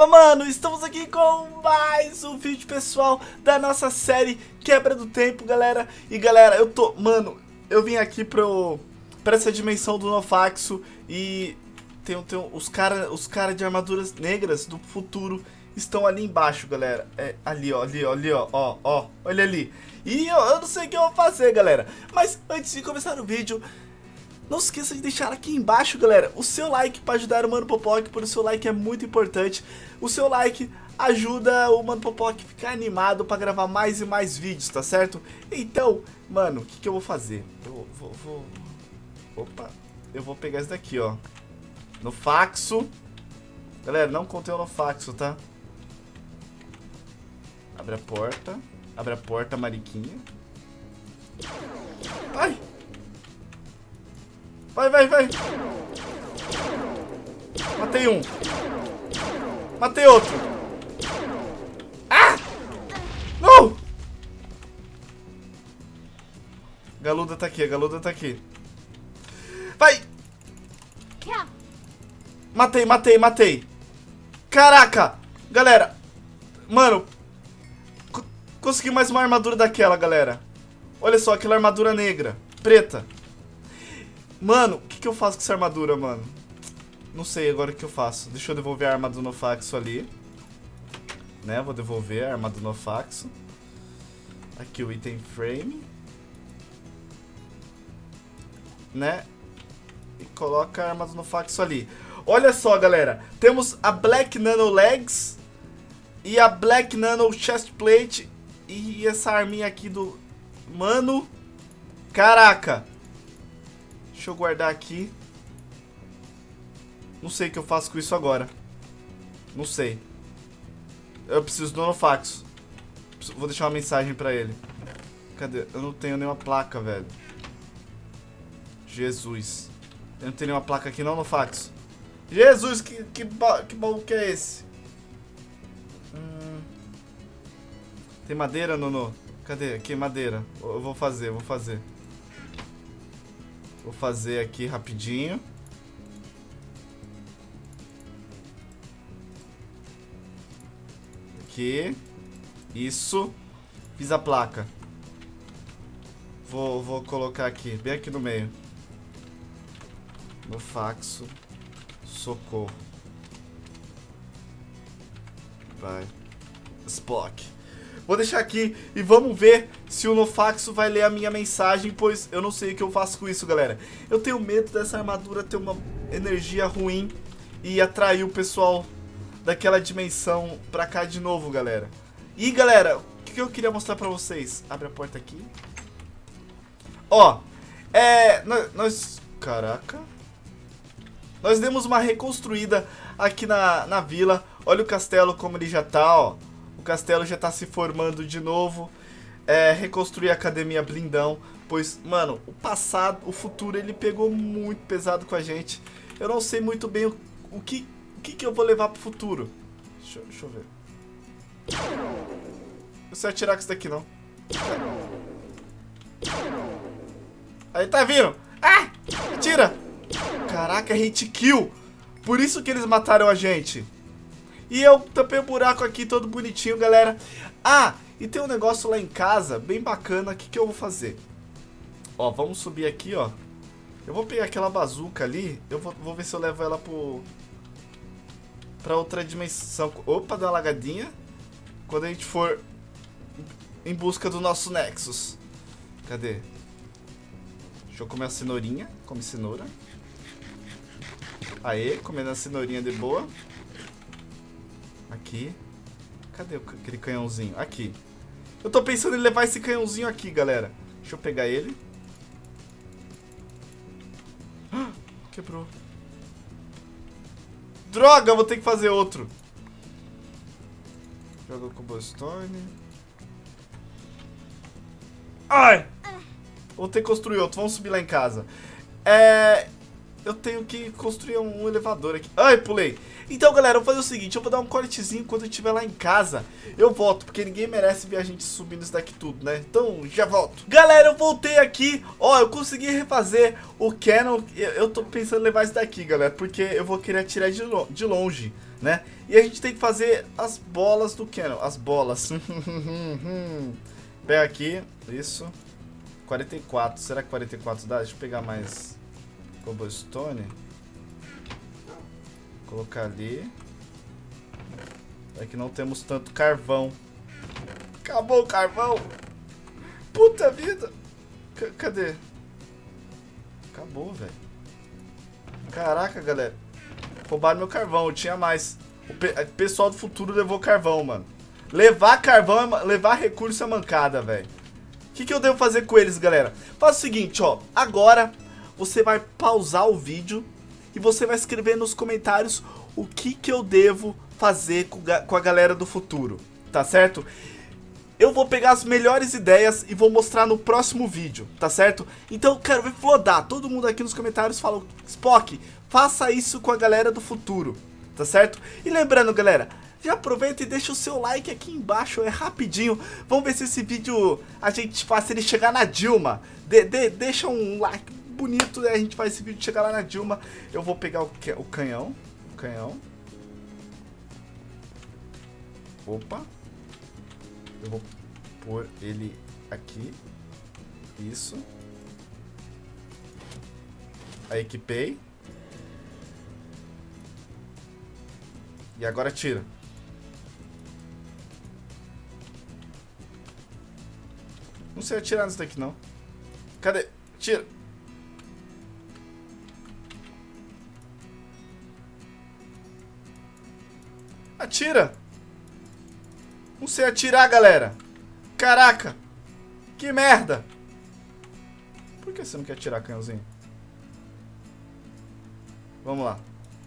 Opa, mano, estamos aqui com mais um vídeo, pessoal, da nossa série Quebra do Tempo, galera. E, galera, eu vim aqui pra essa dimensão do Nofaxo e tem os cara de armaduras negras do futuro estão ali embaixo, galera. É, ali, ó, ó, olha ali. E eu não sei o que eu vou fazer, galera. Mas antes de começar o vídeo, não se esqueça de deixar aqui embaixo, galera, o seu like para ajudar o Mano Popoc, porque o seu like é muito importante. O seu like ajuda o Mano Popoc a ficar animado para gravar mais e mais vídeos, tá certo? Então, mano, o que eu vou fazer? Opa, eu vou pegar esse daqui, ó. Nofaxo. Galera, não contém o Nofaxo, tá? Abre a porta, mariquinha. Ai! Vai. Matei um. Matei outro. Ah! Não! Galuda tá aqui, Vai! Matei. Caraca! Galera! Mano! Consegui mais uma armadura daquela, galera. Olha só, aquela armadura negra. Preta. Mano, o que eu faço com essa armadura, mano? Não sei agora o que eu faço. Deixa eu devolver a arma do Nofaxo ali. Né, vou devolver a arma do Nofaxo. Aqui o item frame. Né? E coloca a arma do Nofaxo ali. Olha só, galera. Temos a Black Nano Legs. E a Black Nano Chest Plate. E essa arminha aqui do... Mano. Caraca. Deixa eu guardar aqui. Não sei o que eu faço com isso agora. Não sei. Eu preciso do Nofaxo. Vou deixar uma mensagem pra ele. Cadê? Eu não tenho nenhuma placa, velho. Jesus. Eu não tenho nenhuma placa aqui não, Nofaxo. Jesus, que bom que é esse? Tem madeira, Nono? Cadê? Aqui, madeira. Eu vou fazer. Vou fazer aqui rapidinho. Aqui. Isso. Fiz a placa. Vou colocar aqui, bem aqui no meio. Nofaxo. Socorro. Vai. Spock. Vou deixar aqui e vamos ver se o Nofaxo vai ler a minha mensagem, pois eu não sei o que eu faço com isso, galera. Eu tenho medo dessa armadura ter uma energia ruim e atrair o pessoal daquela dimensão pra cá de novo, galera. E, galera, o que eu queria mostrar pra vocês? Abre a porta aqui. Ó, Caraca. Nós demos uma reconstruída aqui na vila. Olha o castelo como ele já tá, ó. O castelo já tá se formando de novo. Reconstruir a academia blindão. Pois, mano, o futuro ele pegou muito pesado com a gente. Eu não sei muito bem o que eu vou levar pro futuro. Deixa eu ver. Não sei atirar com isso daqui não. Aí, tá vindo? Ah! Atira! Caraca, hit kill. Por isso que eles mataram a gente. E eu tampei o buraco aqui todo bonitinho, galera. Ah, e tem um negócio lá em casa, bem bacana. O que eu vou fazer? Ó, vamos subir aqui, ó. Eu vou pegar aquela bazuca ali. Eu vou ver se eu levo ela pra outra dimensão. Opa, dá uma lagadinha. Quando a gente for em busca do nosso Nexus. Cadê? Deixa eu comer a cenourinha. Come cenoura. Aê, comendo a cenourinha de boa. Aqui. Cadê aquele canhãozinho? Aqui. Eu tô pensando em levar esse canhãozinho aqui, galera. Deixa eu pegar ele. Quebrou. Droga, vou ter que fazer outro. Joga o cobblestone. Ai! Vou ter que construir outro. Vamos subir lá em casa. Eu tenho que construir um elevador aqui. Ai, pulei. Então, galera, eu vou fazer o seguinte. Eu vou dar um cortezinho quando eu estiver lá em casa. Eu volto, porque ninguém merece ver a gente subindo isso daqui tudo, né? Então, já volto. Galera, eu voltei aqui. Ó, eu consegui refazer o Canon. Eu tô pensando em levar isso daqui, galera, porque eu vou querer atirar de longe, né? E a gente tem que fazer as bolas do Cannon. As bolas. Pega aqui. Isso. 44. Será que 44 dá? Deixa eu pegar mais cobblestone. Colocar ali. É que não temos tanto carvão. Acabou o carvão. Puta vida. Cadê? Acabou, velho. Caraca, galera. Roubaram meu carvão. Eu tinha mais. O pessoal do futuro levou carvão, mano. Levar carvão, levar recurso é mancada, velho. O que eu devo fazer com eles, galera? Faz o seguinte, ó. Agora você vai pausar o vídeo e você vai escrever nos comentários o que eu devo fazer com a galera do futuro, tá certo? Eu vou pegar as melhores ideias e vou mostrar no próximo vídeo, tá certo? Então eu quero ver flodar. Todo mundo aqui nos comentários fala: Spock, faça isso com a galera do futuro, tá certo? E lembrando, galera, já aproveita e deixa o seu like aqui embaixo, é rapidinho. Vamos ver se esse vídeo a gente faz ele chegar na Dilma. Deixa um like bonito, a gente faz esse vídeo chegar lá na Dilma. Eu vou pegar o canhão. Opa. Eu vou pôr ele aqui. Isso. Aí equipei. E agora tira. Não sei atirar nisso daqui não. Cadê? Tira. Atira. Não sei atirar, galera. Caraca. Que merda. Por que você não quer atirar, canhãozinho? Vamos lá.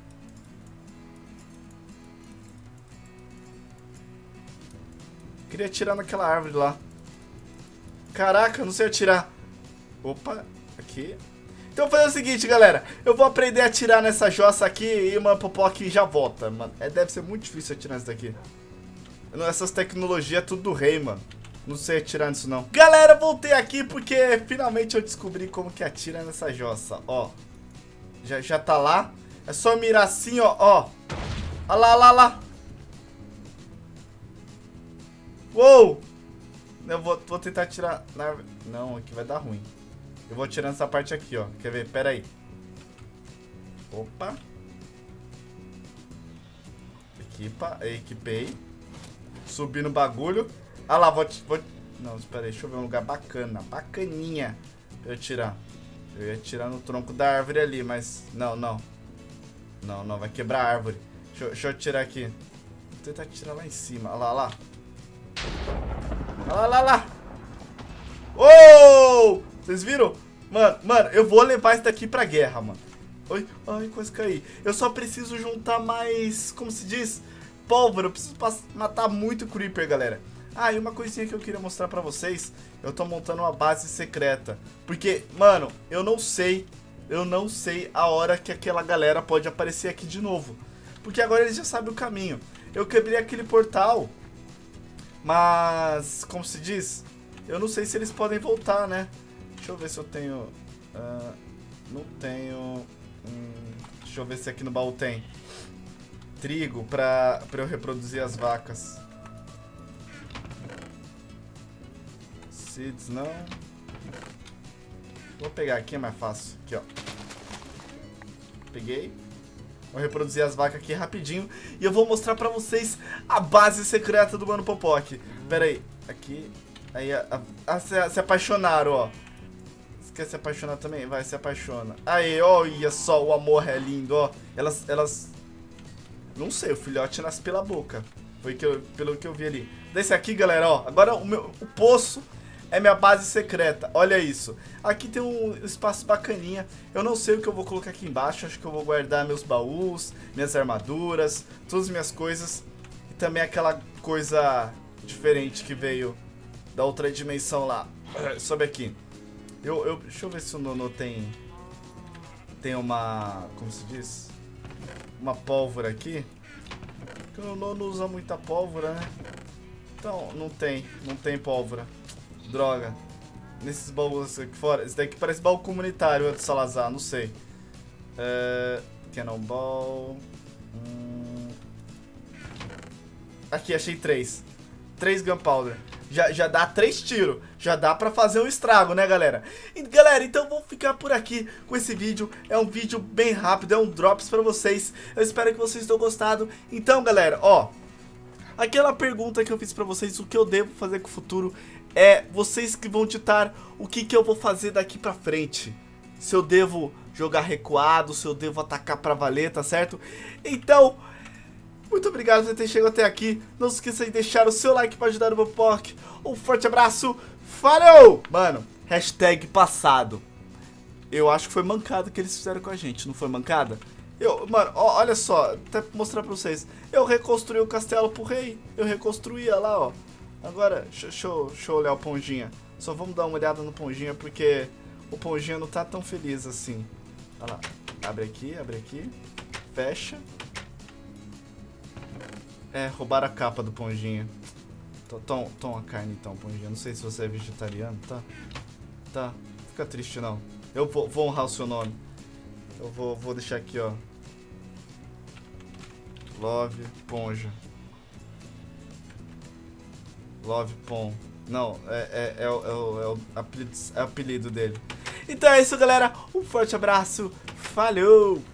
Queria atirar naquela árvore lá. Caraca, não sei atirar. Opa, aqui. Então vou fazer o seguinte, galera. Eu vou aprender a atirar nessa jossa aqui e uma Popoc já volta, mano. Deve ser muito difícil atirar nisso daqui. Essas tecnologias é tudo do rei, mano. Não sei atirar nisso, não. Galera, voltei aqui porque finalmente eu descobri como que atira nessa jossa. Ó. Já tá lá. É só mirar assim, ó. Ó. Olha lá, olha lá. Uou. Eu vou tentar atirar na árvore. Não, aqui vai dar ruim. Eu vou atirar nessa parte aqui, ó. Quer ver? Pera aí. Opa. Equipa. Equipei. Subi no bagulho. Ah lá, vou... Não, espera aí. Deixa eu ver um lugar bacana. Bacaninha. Pra eu atirar. Eu ia atirar no tronco da árvore ali, mas... Não, não. Não, não. Vai quebrar a árvore. Deixa eu atirar aqui. Vou tentar atirar lá em cima. Olha lá, olha lá. Olha lá, olha lá. Oh! Vocês viram? Mano, eu vou levar isso daqui pra guerra, mano. Ai, quase caí. Eu só preciso juntar mais... Como se diz? Pólvora. Eu preciso matar muito creeper, galera. Ah, e uma coisinha que eu queria mostrar pra vocês. Eu tô montando uma base secreta. Porque, mano, eu não sei a hora que aquela galera pode aparecer aqui de novo. Porque agora eles já sabem o caminho. Eu quebrei aquele portal. Mas, como se diz? Eu não sei se eles podem voltar, né? Deixa eu ver se eu tenho... não tenho... deixa eu ver se aqui no baú tem. Trigo pra eu reproduzir as vacas. Seeds não. Vou pegar aqui, é mais fácil. Aqui, ó. Peguei. Vou reproduzir as vacas aqui rapidinho. E eu vou mostrar pra vocês a base secreta do Mano Popoc. Pera aí. Aqui. Aí, se apaixonaram, ó. Você quer se apaixonar também? Vai, se apaixona. Aí, olha só, o amor é lindo, ó. Elas... Não sei, o filhote nasce pela boca. Foi pelo que eu vi ali. Desse aqui, galera, ó. Agora o poço é minha base secreta. Olha isso. Aqui tem um espaço bacaninha. Eu não sei o que eu vou colocar aqui embaixo. Acho que eu vou guardar meus baús, minhas armaduras, todas as minhas coisas. E também aquela coisa diferente que veio da outra dimensão lá. Sobe aqui. Deixa eu ver se o Nono tem uma... Como se diz? Uma pólvora aqui. Porque o Nono usa muita pólvora, né? Então, não tem pólvora. Droga. Nesses baús aqui fora. Esse daqui parece baú comunitário, é do Salazar, não sei. Cannonball. Aqui, achei 3. 3 Gunpowder. Já dá 3 tiros. Já dá pra fazer um estrago, né, galera? E, galera, então vou ficar por aqui com esse vídeo. É um vídeo bem rápido, é um drops pra vocês. Eu espero que vocês tenham gostado. Então, galera, ó, aquela pergunta que eu fiz pra vocês, o que eu devo fazer com o futuro, é vocês que vão ditar o que eu vou fazer daqui pra frente. Se eu devo jogar recuado, se eu devo atacar pra valer, tá certo? Então, muito obrigado por ter chegado até aqui. Não se esqueça de deixar o seu like para ajudar o meu POC. Um forte abraço. Falou! Mano, hashtag passado. Eu acho que foi mancada que eles fizeram com a gente, não foi mancada? Mano, ó, olha só, até pra mostrar pra vocês. Eu reconstruí o castelo pro rei. Eu reconstruía lá, ó. Agora, deixa eu olhar o Ponjinha. Só vamos dar uma olhada no Ponjinha, porque o Ponjinha não tá tão feliz assim. Olha lá, abre aqui, fecha. É, roubaram a capa do Ponjinha. Toma a carne então, Ponjinha. Não sei se você é vegetariano, tá? Tá, fica triste não. Eu vou honrar o seu nome. Eu vou deixar aqui, ó. Love Ponja. Love Pon. Não, é o apelido dele. Então é isso, galera. Um forte abraço. Falou!